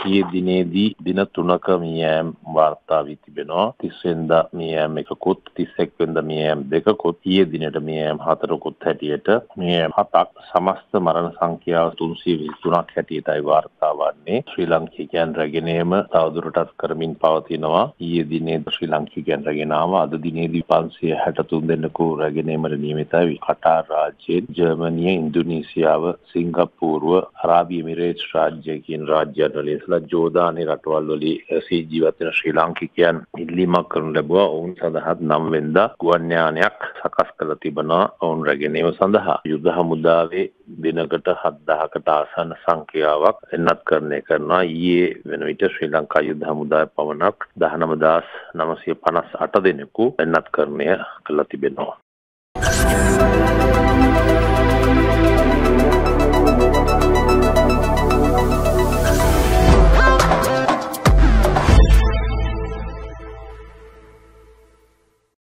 ඊයේ දිනේදී දින 3ක මියෑම් වාර්තා වී තිබෙනවා. 30 වෙනිදා මියෑම් එකකුත් 31 වෙනිදා මියෑම් දෙකකුත් ඊයේ දිනේට මියෑම් 4කුත් හැටියට මියෑම් 7ක් සමස්ත මරණ සංඛ්‍යාව 323ක් හැටියටයි වාර්තා වන්නේ. ශ්‍රී ලාංකිකයන් රැගෙනීම තවදුරටත් කරමින් පවතිනවා. ඊයේ දිනේ ශ්‍රී ලාංකිකයන් රැගෙන ආවා. අද දිනේදී 563 දෙනෙකු රැගෙනීමට නියමිතයි. කටාර් රාජ්‍යයෙන් ජර්මනිය, ඉන්දුනීසියාව, සිංගප්පූරුව, අරාබි එමිරේට්ස් රාජ්‍ය කියන රාජ්‍යයන් වලින් සහ ජෝර්දානයේ රටවල් වලින් ජීවත් වෙන ශ්‍රී ලාංකිකයන් ඉල්ලීමක් කරනු ලැබුවා. ඔවුන් සඳහා 9 වෙනිදා ගුවන් යානයක් සකස් කළ තිබෙනවා. ඔවුන් රැගෙනීම සඳහා යුද හමුදාවේ දිනකට 7000කට ආසන්න සංඛ්‍යාවක් එන්නත්කරණය කරනවා. ඊයේ වෙන විට ශ්‍රී ලංකා යුද හමුදාවේ පමණක් 19958 දෙනෙකු එන්නත්කරණය කළ තිබෙනවා.